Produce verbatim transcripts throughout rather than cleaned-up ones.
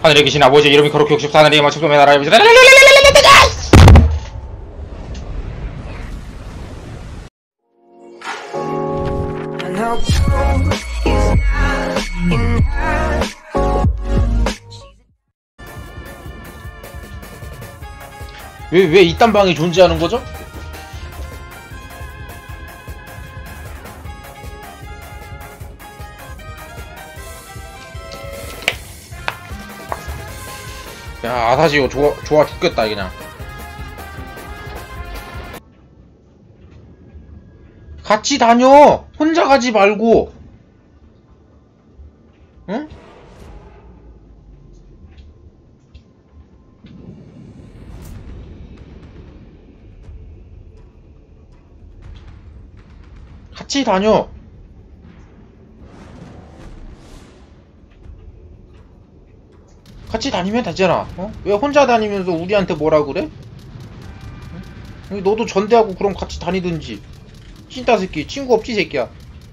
하늘에 계신 아버지 이름이 거룩히 여기시옵소서. 하늘에 마십소매 나라에 비시다. 왜, 왜 이딴 방이 존재하는 거죠? 야, 아사시오 좋아, 좋아 죽겠다, 그냥. 같이 다녀! 혼자 가지 말고! 응? 같이 다녀! 같이 다니면 되잖아. 어? 왜 혼자 다니면서 우리한테 뭐라 그래? 응? 너도 전대하고 그럼 같이 다니든지. 찐따 새끼. 친구 없지 새끼야.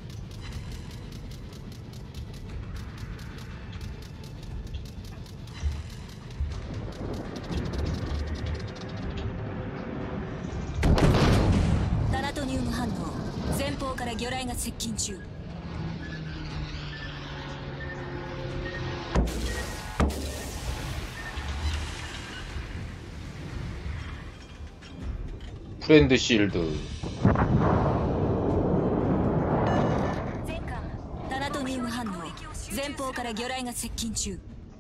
타나토니움 반응. 前方から魚雷が接近中. 프렌드 실드. 前艦タナトニウム反応前方から魚雷が接近中。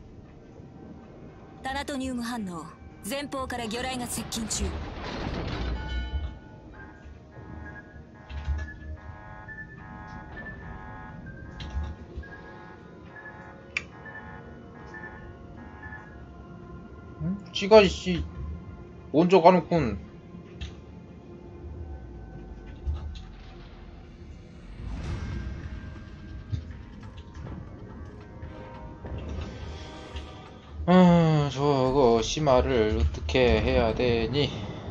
タナトニウム反応前方から魚雷が接近中。 응? 지가 씨 먼저 가놓곤. 아, 저거 심화를 어떻게 해야 되니?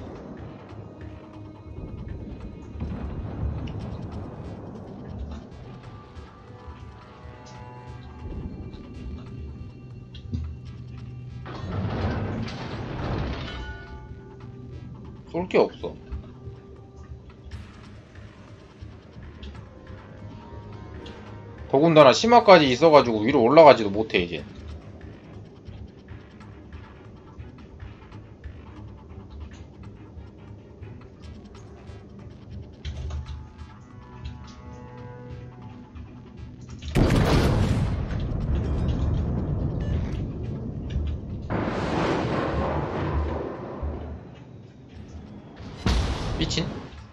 쏠 게 없어. 더군다나 심화까지 있어가지고 위로 올라가지도 못해 이제. 미친?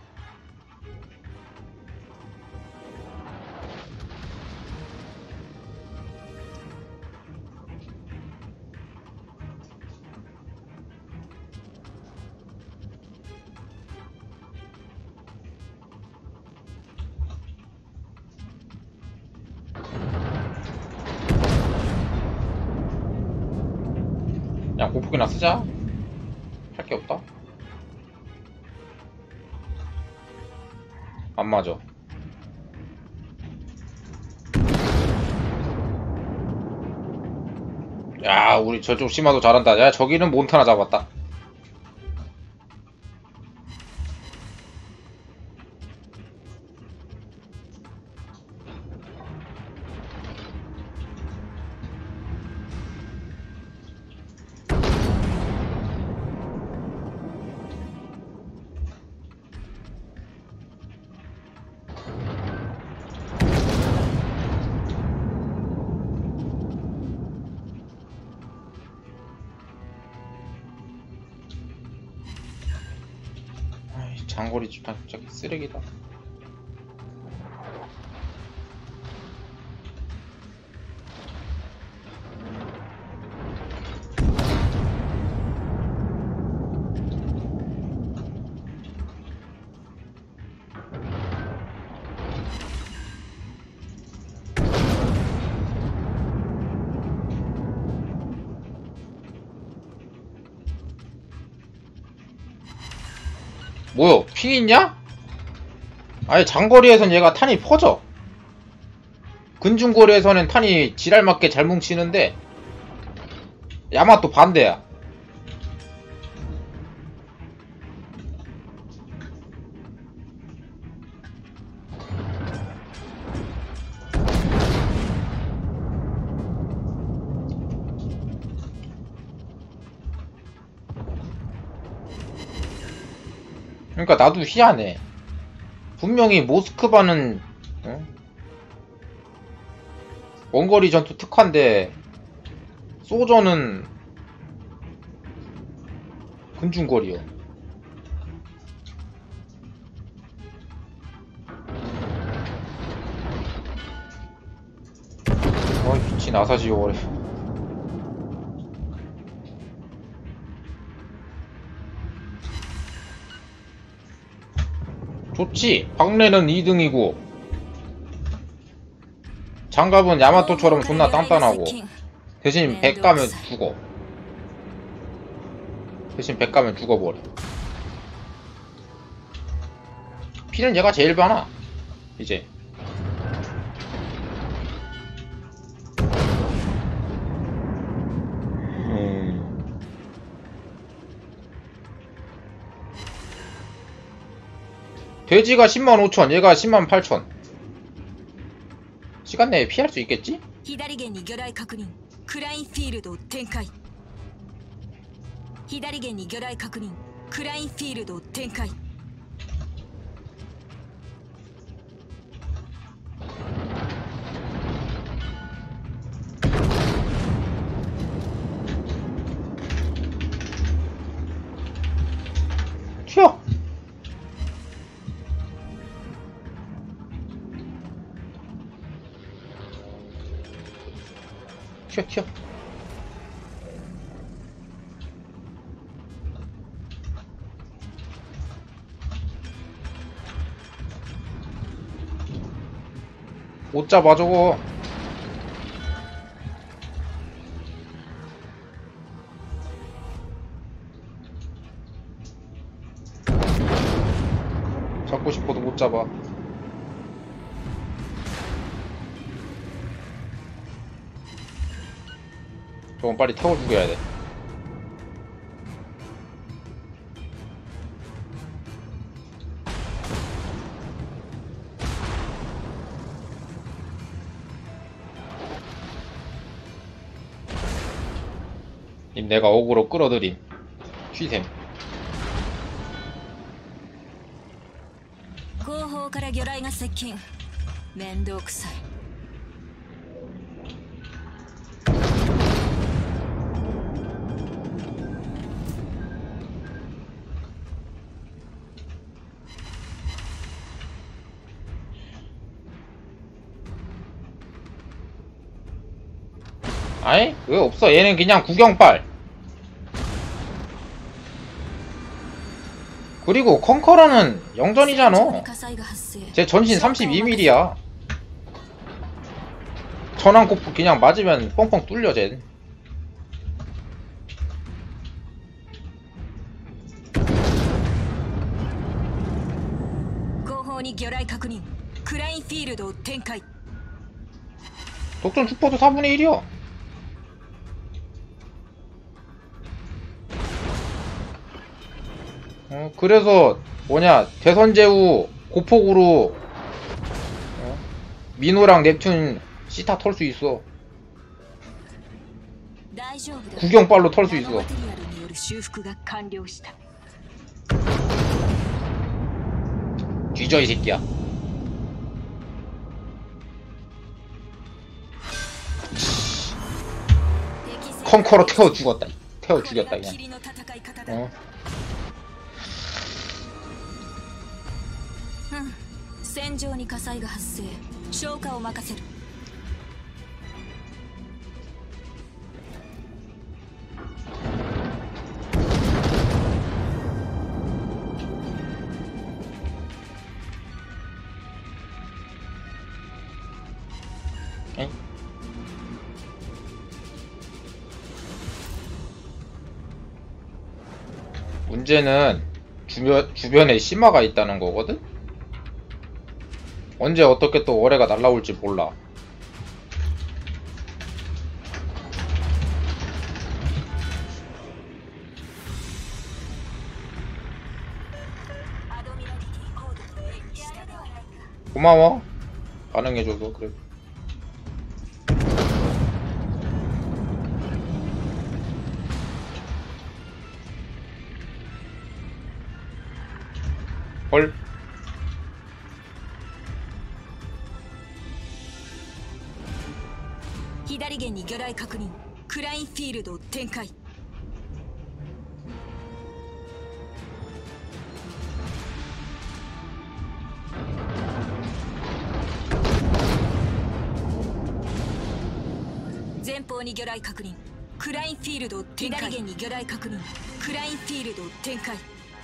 야, 고폭이나 쓰자. 할 게 없다. 안 맞아. 야, 우리 저쪽 심화도 잘한다. 야, 저기는 몬타나 잡았다. 장거리 집단 갑자기 쓰레기다. 뭐야, 핑 있냐? 아예 장거리에선 얘가 탄이 퍼져. 근중거리에서는 탄이 지랄맞게 잘 뭉치는데 야마토 반대야. 그러니까 나도 희한해. 분명히 모스크바는 어? 원거리 전투 특화인데 소저는 근중거리요. 어이 미친 아사시오래. 좋지. 박래는 이 등이고 장갑은 야마토처럼 존나 단단하고 대신 백 가면 죽어. 대신 백 가면 죽어버려. 피는 얘가 제일 많아 이제. 음. 돼지가 십만 오천, 얘가 십만 팔천. 시간 내에 피할 수 있겠지? 左舷に魚雷確認。クラインフィールドを展開。左舷に魚雷確認。クラインフィールドを展開。 튀어! 튀어 튀어. 못 잡아 저거. 잡고 싶어도 못 잡아. 저건 빨리 태워 죽여야 돼. 님 내가 어그로 끌어들임. 쉬셈. 後方から魚雷が接近。面倒くさい。 아이? 왜 없어? 얘는 그냥 구경빨. 그리고 컨커러는 영전이잖아. 쟤 전신 삼십이 밀리미터야. 전환 코프 그냥 맞으면 뻥뻥 뚫려 쟤. 독전 슈퍼도 사분의 일이야. 어, 그래서 뭐냐 대선제후 고폭으로 어? 민호랑 넵튠 시타 털 수 있어. 구경빨로 털 수 있어. 뒤져 이 새끼야. 컨커로 태워 죽었다. 태워 죽였다 그냥. 어? 戦場に火災が発生。消火を任せる。 에? 문제는 주변, 주변에 심화가 있다는 거거든? 언제 어떻게 또 어뢰가 날라올지 몰라. 고마워. 반응해줘서. 그래. 헐. 左舷に魚雷確認。クラインフィールドを展開。前方に魚雷確認。クラインフィールドを展開。左舷に魚雷確認。クラインフィールドを展開。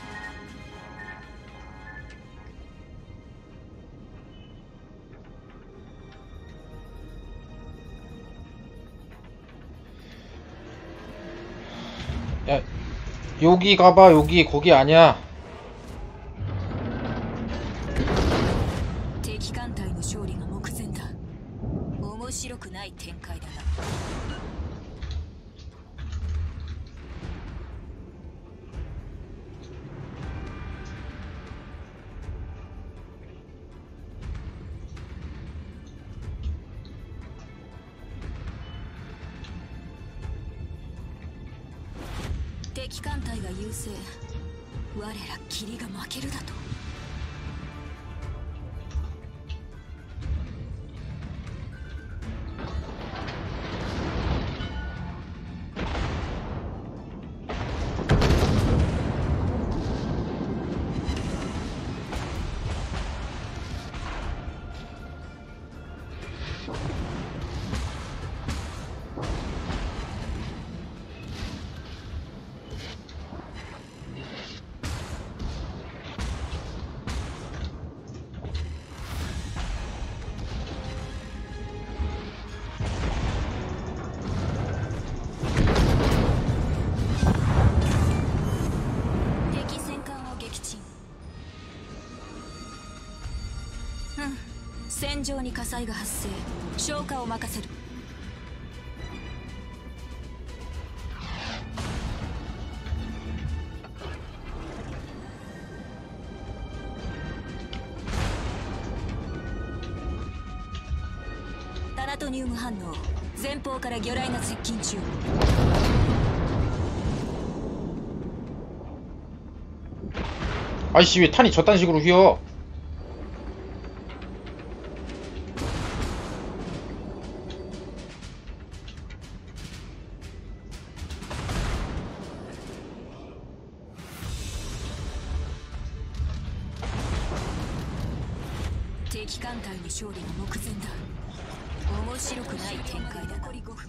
야, 여기 가봐. 여기 거기 아니야. 敵艦隊の勝利が目前だ。面白くない展開だな。敵艦隊が優勢。我ら霧が負けるだと。戦場に火災が発生。消火を任せる。タナトニウム反応。前方から魚雷が接近中。 아이씨 왜 탄이 저딴 식으로 휘어? 敵艦隊の勝利が目前だ。面白くない展開だ。残りごふん。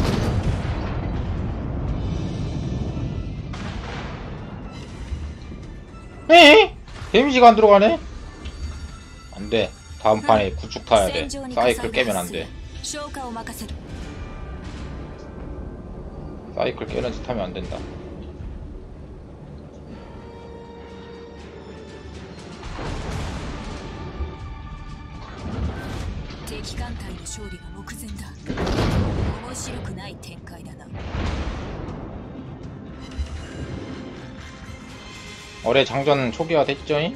에? 데미지가 안 들어가네? 안 돼. 다음 판에 구축 타야 돼. 사이클 깨면 안 돼. 사이클 깨는 짓 하면 안 된다. 올해 장전 초기화 됐죠잉?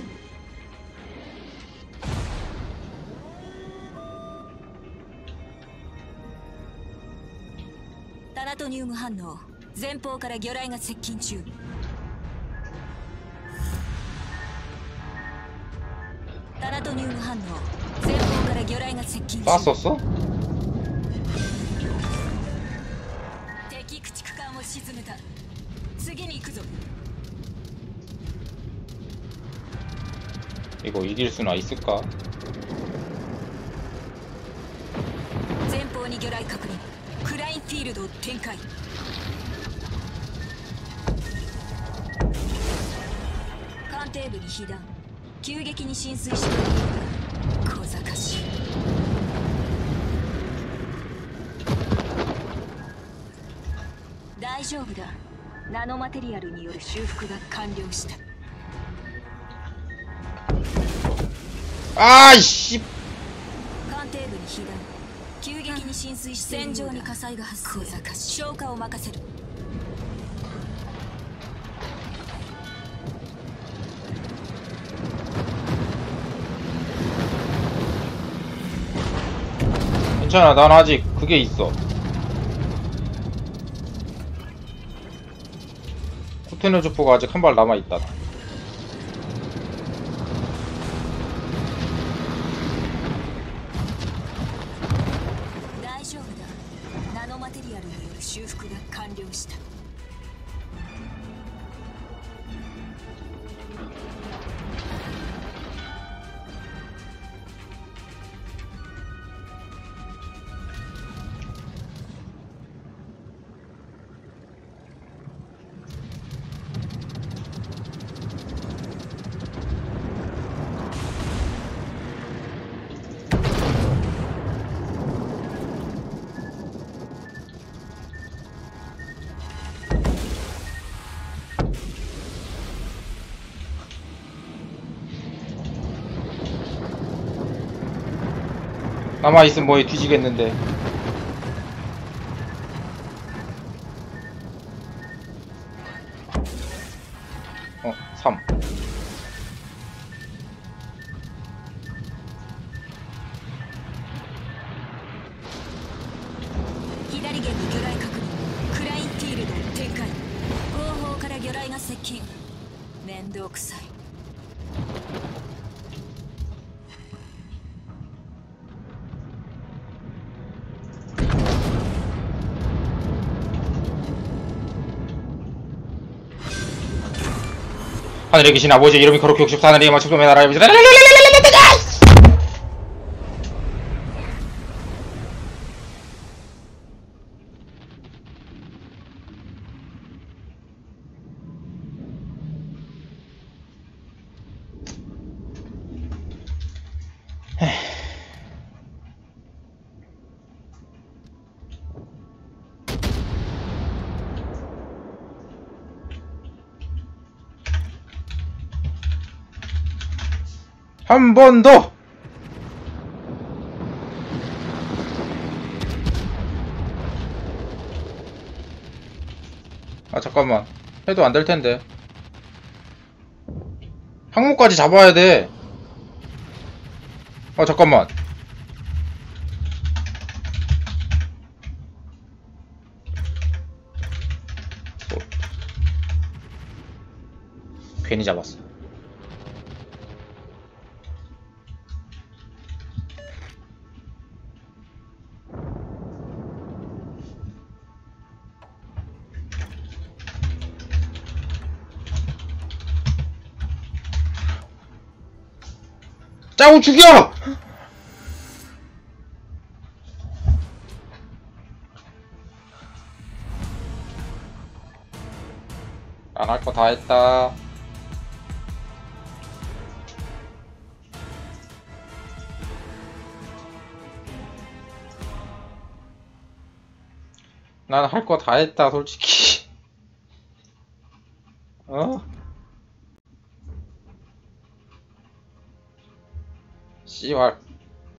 타나토니움反応。前方から魚雷が接近中。タナトニウム反応。前方から魚雷が接近中。 쐈었어? 敵駆逐艦を沈めた。次に行くぞ。 이거 이길 수나 있을까? 前方に魚雷確認。クラインフィールドを展開。艦艇部に被弾。急激に浸水しているようだ。小賢しい。大丈夫だ。ナノマテリアルによる修復が完了した。 아이씨! 艦艇部に被弾。急激に浸水して戦場に火災が発生。消火を任せる。 괜찮아, 난 아직 그게 있어. 코테너 주포가 아직 한 발 남아있다. 大丈夫だ。ナノマテリアルによる修復が完了した。 남아있으면 뭐에 뒤지겠는데. 어, 삼. 左舷に魚雷確認。クラインフィールドを展開。後方から魚雷が接近。面倒くさい。 하늘에 계신 아버지 이름이 거룩히 육십사 하늘에 맞춰주며 나라에 비서 한 번 더! 아 잠깐만, 해도 안 될 텐데. 항목까지 잡아야 돼. 아 잠깐만. 어. 괜히 잡았어. 짜고 죽여! 안 할 거 다 했다. 난 할 거 다 했다, 솔직히. 어? 씨발.